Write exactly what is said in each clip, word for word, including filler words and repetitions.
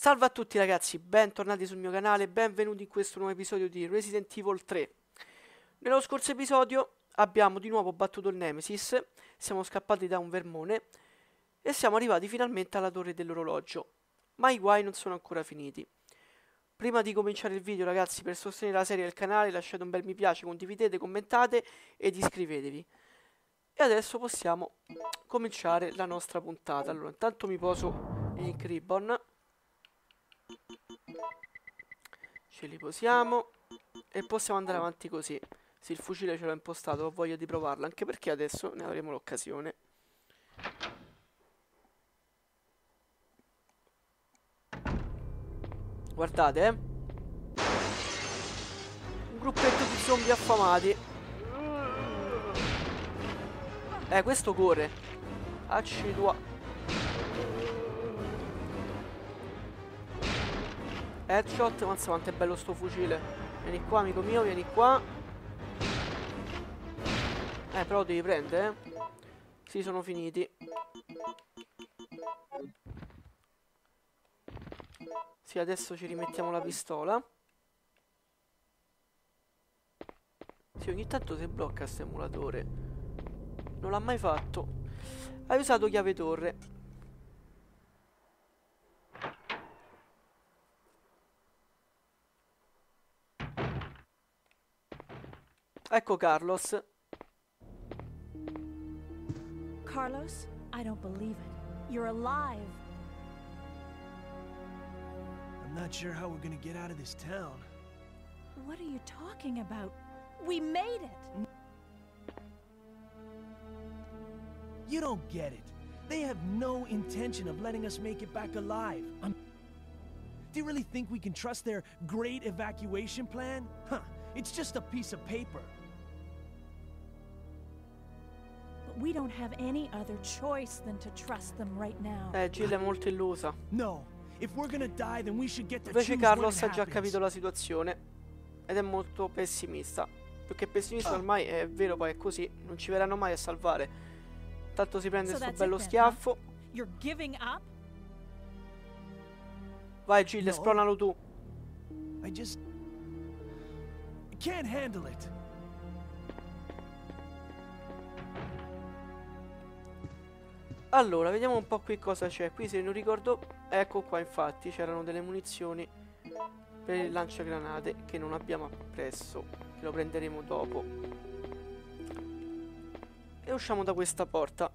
Salve a tutti ragazzi, bentornati sul mio canale, benvenuti in questo nuovo episodio di Resident Evil tre. Nello scorso episodio abbiamo di nuovo battuto il Nemesis, siamo scappati da un vermone e siamo arrivati finalmente alla torre dell'orologio, ma i guai non sono ancora finiti. Prima di cominciare il video ragazzi, per sostenere la serie del canale lasciate un bel mi piace, condividete, commentate ed iscrivetevi. E adesso possiamo cominciare la nostra puntata. Allora, intanto mi poso gli Ink Ribbon. Ce li posiamo e possiamo andare avanti così. Sì, il fucile ce l'ho impostato, ho voglia di provarlo, anche perché adesso ne avremo l'occasione. Guardate, eh. Un gruppetto di zombie affamati. Eh, questo corre. Accidua. Headshot, mazza quanto è bello sto fucile. Vieni qua amico mio, vieni qua. Eh però devi prendere, eh. Sì, sono finiti. Sì, adesso ci rimettiamo la pistola. Sì, ogni tanto si blocca questo emulatore. Non l'ha mai fatto. Hai usato chiave torre. Ecco Carlos. Carlos, I don't believe it. You're alive. I'm not sure how we're gonna get out of this town. What are you talking about? We made it. You don't get it. They have no intention of letting us make it back alive. I'm... Do you really think we can trust their great evacuation plan? Huh, it's just a piece of paper. But we don't have any other choice than to trust them right now. Eh, Jill è molto illusa. No. If we're gonna die, then we should get to Invece choose when it Carlos ha già happens. capito la situazione ed è molto pessimista. Più che pessimista ormai è vero, poi è così. Non ci verranno mai a salvare. Tanto si prende So sto that's bello it then, schiaffo. huh? You're giving up? Vai Jill, No. spronalo tu. I just... I can't handle it. Allora, vediamo un po' qui cosa c'è. Qui se non ricordo, ecco qua infatti, c'erano delle munizioni per il lanciagranate che non abbiamo preso, che lo prenderemo dopo. E usciamo da questa porta.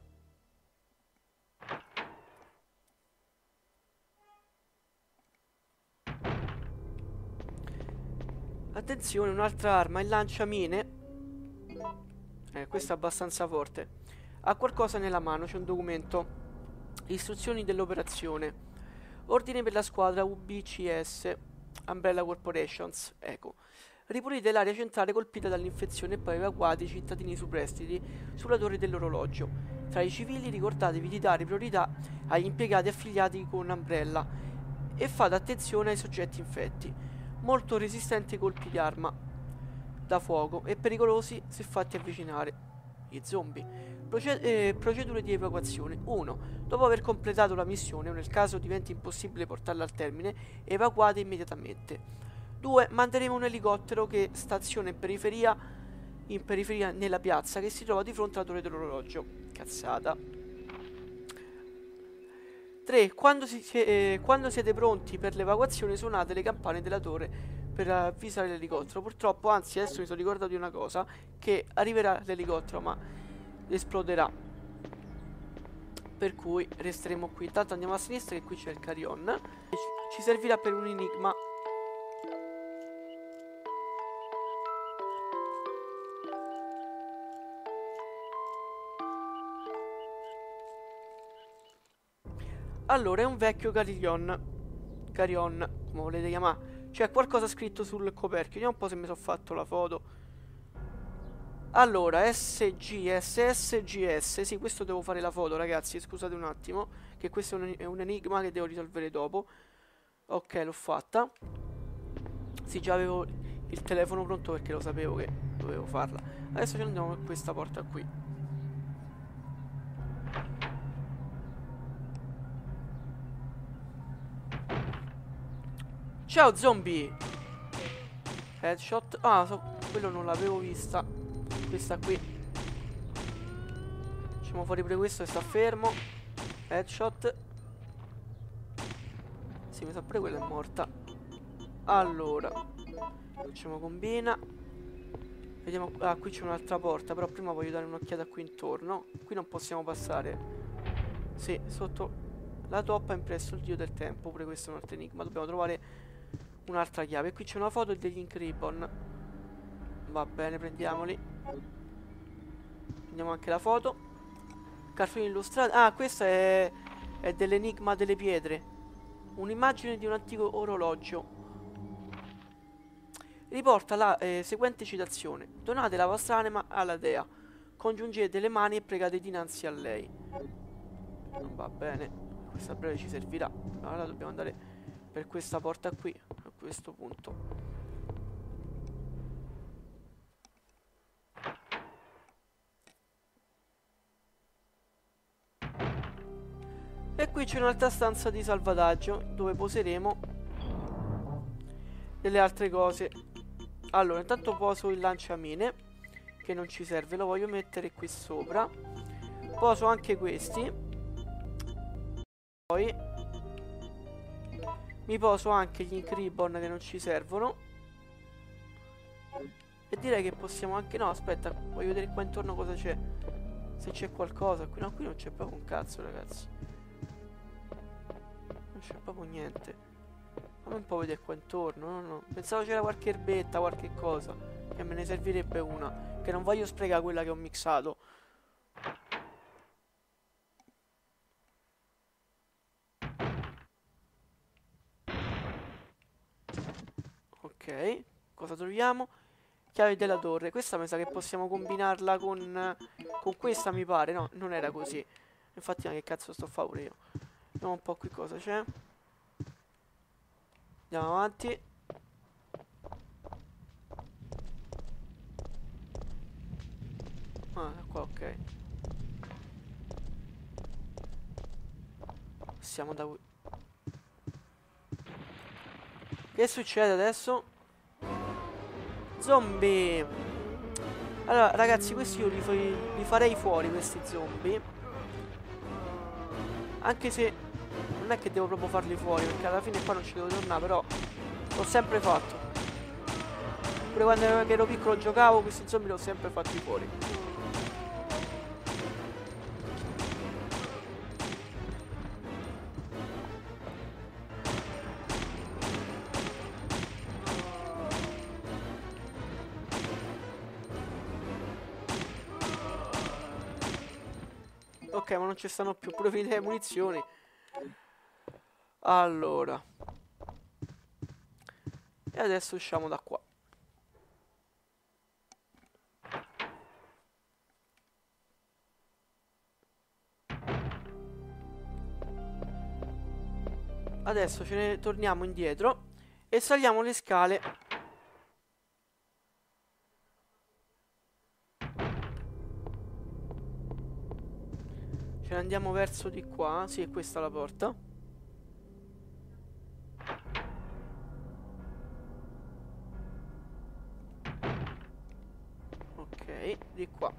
Attenzione, un'altra arma, il lanciamine. Eh, questo è abbastanza forte. Ha qualcosa nella mano, c'è un documento. Istruzioni dell'operazione. Ordine per la squadra U B C S Umbrella Corporations. Ecco. Ripulite l'area centrale colpita dall'infezione e poi evacuate i cittadini superstiti sulla torre dell'orologio. Tra i civili ricordatevi di dare priorità agli impiegati affiliati con Umbrella e fate attenzione ai soggetti infetti, molto resistenti ai colpi di arma da fuoco e pericolosi se fatti avvicinare. I zombie. Proced eh, procedure di evacuazione. uno. Dopo aver completato la missione o nel caso diventi impossibile portarla al termine, evacuate immediatamente. due. Manderemo un elicottero che staziona in periferia, in periferia nella piazza che si trova di fronte alla torre dell'orologio. Cazzata. tre. Quando, si, eh, quando siete pronti per l'evacuazione suonate le campane della torre per avvisare l'elicottero. Purtroppo, anzi adesso mi sono ricordato di una cosa, che arriverà l'elicottero ma esploderà, per cui resteremo qui. Intanto andiamo a sinistra che qui c'è il carillon. Ci servirà per un enigma. Allora, è un vecchio carillon. Carillon, come volete chiamare. C'è qualcosa scritto sul coperchio. Vediamo un po' se mi sono fatto la foto. Allora, S G S S G S. Sì, questo devo fare la foto, ragazzi. Scusate un attimo, che questo è un, è un enigma che devo risolvere dopo. Ok, l'ho fatta. Sì, già avevo il telefono pronto perché lo sapevo che dovevo farla. Adesso ci andiamo per questa porta qui. Ciao zombie. Headshot. Ah, so, quello non l'avevo vista. Questa qui. Facciamo fuori pure questo che sta fermo. Headshot. Sì, mi sa pure quella è morta. Allora, facciamo combina. Vediamo. Ah, qui c'è un'altra porta. Però prima voglio dare un'occhiata qui intorno. Qui non possiamo passare. Sì, sotto la toppa ha impresso il dio del tempo. Pure questo è un altro enigma. Dobbiamo trovare un'altra chiave. Qui c'è una foto degli Ink Ribbon. Va bene, prendiamoli. Prendiamo anche la foto. Cartoni illustrati. Ah, questa è, è dell'enigma delle pietre. Un'immagine di un antico orologio. Riporta la eh, seguente citazione: donate la vostra anima alla dea, congiungete le mani e pregate dinanzi a lei. Non va bene, questa breve ci servirà. Allora dobbiamo andare per questa porta qui, a questo punto. E qui c'è un'altra stanza di salvataggio dove poseremo delle altre cose. Allora, intanto poso il lanciamine, che non ci serve, lo voglio mettere qui sopra. Poso anche questi. Poi mi poso anche gli Ink Ribbon che non ci servono. E direi che possiamo anche... No, aspetta, voglio vedere qua intorno cosa c'è. Se c'è qualcosa qui. No, qui non c'è proprio un cazzo, ragazzi. Non c'è proprio niente. Fammi un po' vedere qua intorno. No, no. Pensavo c'era qualche erbetta, qualche cosa, che me ne servirebbe una. Che non voglio sprecare quella che ho mixato. Ok, cosa troviamo? Chiave della torre. Questa mi sa che possiamo combinarla con Con questa, mi pare. No, non era così. Infatti, ma che cazzo sto a fare pure io. Vediamo un po' qui cosa c'è. Andiamo avanti. Ah, qua, ok. Passiamo da qui. Che succede adesso? Zombie. Allora ragazzi, questi io li, fa li farei fuori, questi zombie. Anche se non è che devo proprio farli fuori, perché alla fine qua non ci devo tornare. Però l'ho sempre fatto. Pure quando ero piccolo giocavo, questi zombie li ho sempre fatti fuori. Ok, ma non ci stanno più, pure finite le munizioni. Allora. E adesso usciamo da qua. Adesso ce ne torniamo indietro e saliamo le scale. Ce ne andiamo verso di qua. Sì, è questa la porta. Ok, di qua.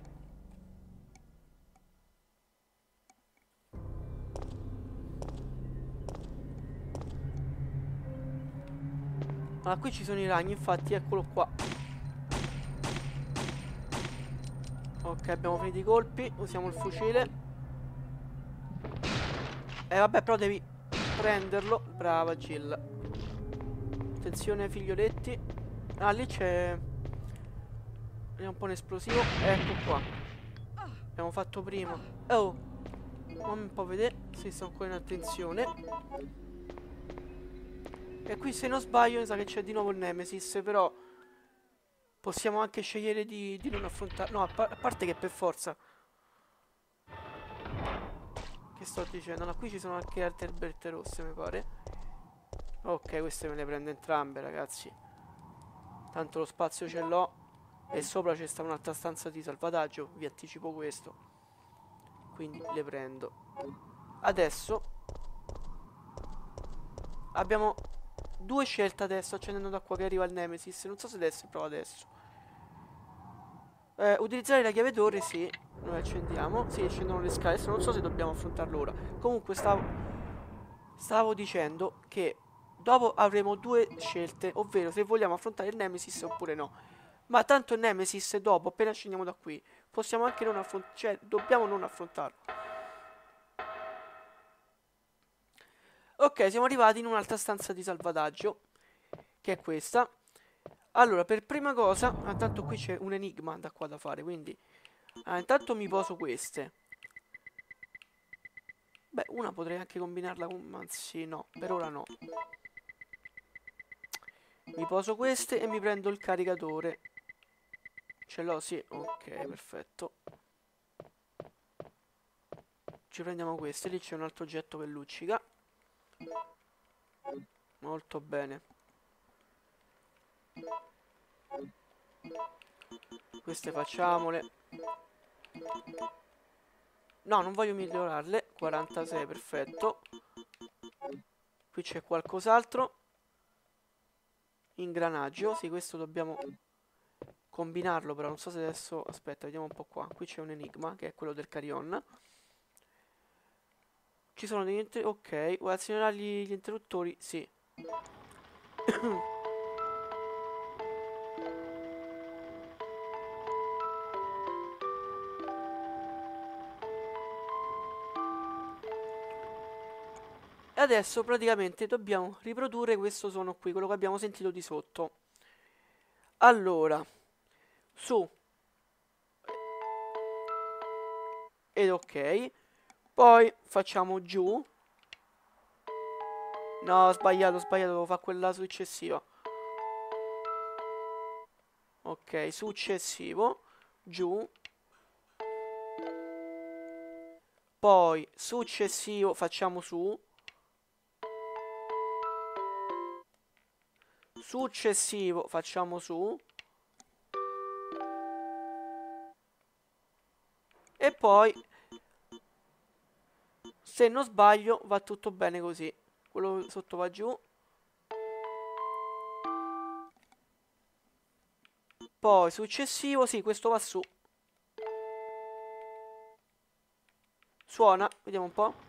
Allora, qui ci sono i ragni, infatti, eccolo qua. Ok, abbiamo finito i colpi. Usiamo il fucile. E eh, vabbè, però devi prenderlo. Brava Jill. Attenzione, figlioletti. Ah, lì c'è... È un po' un esplosivo. Ecco qua. Abbiamo fatto prima. Oh, fammi un po' vedere. Sì, sto ancora in attenzione. E qui, se non sbaglio, mi sa che c'è di nuovo il Nemesis. Però possiamo anche scegliere di, di non affrontare. No, a, par a parte che per forza. Che sto dicendo? No, qui ci sono anche altre erbette rosse, mi pare. Ok, queste me le prendo entrambe, ragazzi. Tanto lo spazio ce l'ho. E sopra c'è sta un'altra stanza di salvataggio. Vi anticipo questo. Quindi le prendo. Adesso abbiamo due scelte adesso accendendo da qua che arriva il Nemesis. Non so se adesso provo adesso. Eh, utilizzare la chiave torre, sì. Noi accendiamo. Sì, scendono le scale. Adesso non so se dobbiamo affrontarlo ora. Comunque stavo Stavo dicendo che dopo avremo due scelte, ovvero se vogliamo affrontare il Nemesis oppure no. Ma tanto il Nemesis dopo, appena scendiamo da qui, possiamo anche non affrontare, cioè dobbiamo non affrontarlo. Ok, siamo arrivati in un'altra stanza di salvataggio, che è questa. Allora, per prima cosa, intanto qui c'è un enigma da qua da fare, quindi ah, intanto mi poso queste. Beh, una potrei anche combinarla con... Anzi, no, per ora no. Mi poso queste e mi prendo il caricatore. Ce l'ho, sì. Ok, perfetto. Ci prendiamo queste. Lì c'è un altro oggetto che luccica. Molto bene. Queste facciamole. No, non voglio migliorarle. quarantasei, perfetto. Qui c'è qualcos'altro. Ingranaggio. Sì, questo dobbiamo combinarlo, però non so se adesso... Aspetta, vediamo un po' qua. Qui c'è un enigma, che è quello del Carrion. Ci sono degli interruttori. Ok, vuoi azionare gli, gli interruttori? Sì. E adesso praticamente dobbiamo riprodurre questo suono qui, quello che abbiamo sentito di sotto. Allora, su. Ed ok. Poi facciamo giù. No, ho sbagliato, ho sbagliato, devo fare quella successiva. Ok, successivo. Giù. Poi successivo facciamo su. Successivo facciamo su. E poi, se non sbaglio, va tutto bene così. Quello sotto va giù. Poi successivo, sì, questo va su. Suona, vediamo un po'.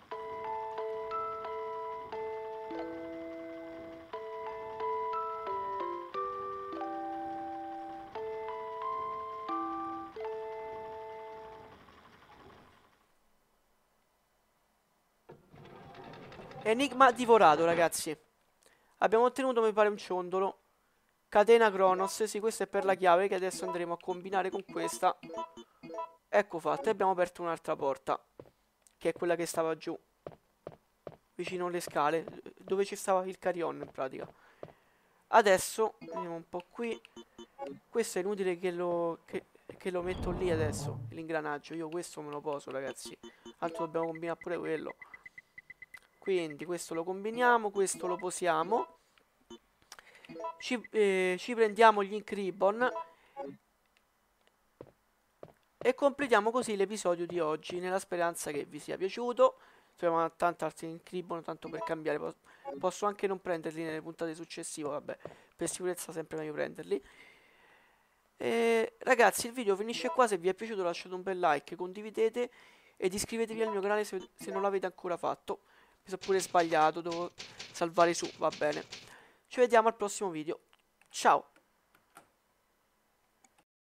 Enigma divorato, ragazzi. Abbiamo ottenuto, mi pare, un ciondolo. Catena Cronos. Sì, questa è per la chiave che adesso andremo a combinare con questa. Ecco fatto. E abbiamo aperto un'altra porta, che è quella che stava giù, vicino alle scale, dove ci stava il Carrion in pratica. Adesso, vediamo un po' qui. Questo è inutile che lo, che, che lo metto lì adesso, l'ingranaggio. Io questo me lo poso, ragazzi. Altro dobbiamo combinare pure quello. Quindi questo lo combiniamo, questo lo posiamo. Ci, eh, ci prendiamo gli Ink Ribbon e completiamo così l'episodio di oggi, nella speranza che vi sia piaciuto. Troviamo tanti altri Ink Ribbon, tanto per cambiare. Posso anche non prenderli nelle puntate successive, vabbè, per sicurezza sempre meglio prenderli. E, ragazzi, il video finisce qua. Se vi è piaciuto lasciate un bel like, condividete ed iscrivetevi al mio canale se, se non l'avete ancora fatto. Mi sono pure sbagliato, devo salvare su, va bene. Ci vediamo al prossimo video. Ciao!